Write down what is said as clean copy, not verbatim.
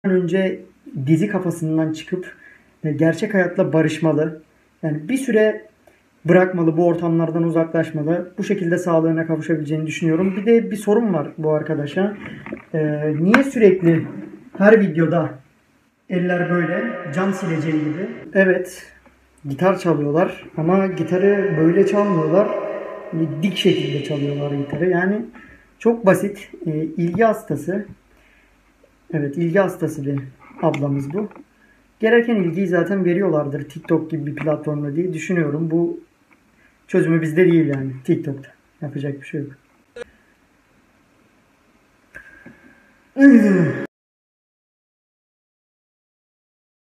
önce dizi kafasından çıkıp gerçek hayatla barışmalı. Yani bir süre bırakmalı, bu ortamlardan uzaklaşmalı. Bu şekilde sağlığına kavuşabileceğini düşünüyorum. Bir de bir sorun var bu arkadaşa. Niye sürekli her videoda eller böyle can sileceği gibi? Evet, gitar çalıyorlar ama gitarı böyle çalmıyorlar. Dik şekilde çalıyorlar gitarı. Yani çok basit. İlgi hastası. Evet, ilgi hastası bir ablamız bu. Gereken ilgiyi zaten veriyorlardır TikTok gibi bir platformda diye düşünüyorum. Bu çözümü bizde değil yani, TikTok'ta. Yapacak bir şey yok.